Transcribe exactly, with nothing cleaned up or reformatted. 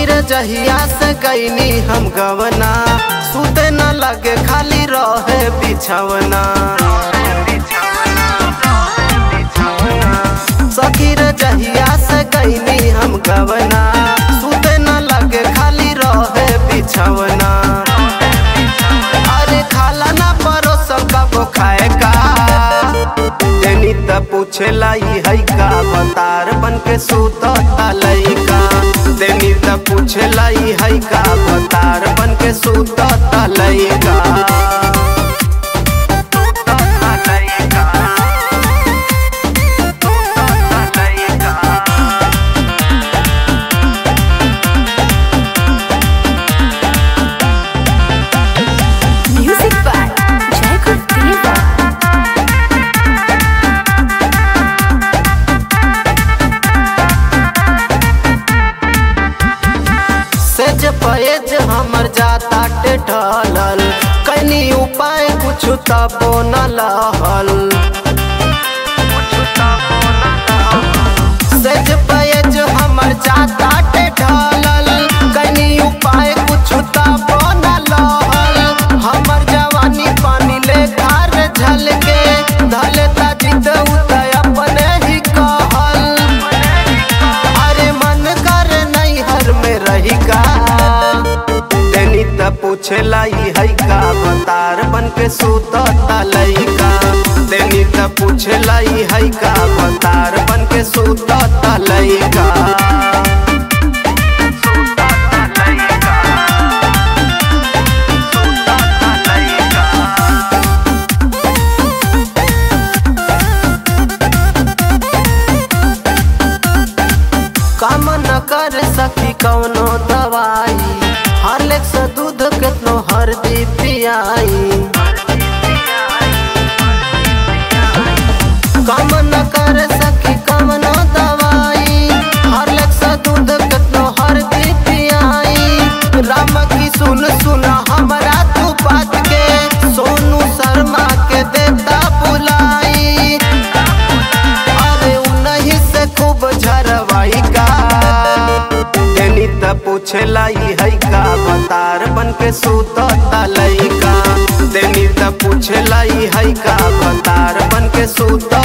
सखीर जहिया से गईनी हम गवना, सुते न लगे खाली रहे बिछवना। सखीर जहिया से गईनी हम गवना, सुते न लगे खाली रहे बिछवना। अरे खाला ना परोसल कबो खाए का, देनी त पूछेला ई है का, बतार बन के सुतता लइका। देनी त पूछेला ई है का, बतार बन के सुतता लइका। सेज पएज हमर जाता ढलल, कनी उपाय कुछ तबो न लहल। सेज पएज हमर जाता ढलल, कनी उपाय कुछ तबो न लहल। हमर जवानी पानी ले धार झलके, धलता जिद उतय अपने ही कहल। अरे मन कर नैहर में रही का, देनी त पूछेला ई है का, बतार बन के सुतता लइका। देनी त पूछेला ई है का, बतार बन के सुतता लइका। काम न कर सकी कौनो दवाई, हार्लिक्स दूध केतनो हरदी पियाई। काम न कर सकी कौनो दवाई, हार्लिक्स दूध केतनो हरदी पियाई। राम की सुन सुन हमरा तू बात के, सोनू शर्मा के देता बुलाई। अरे उन्हीं से खूब झरवाई का, देनी त पूछेला ई है का, बतार बन के सुतता लइका। देनी त पूछेला ई है का, बतार बन के सुत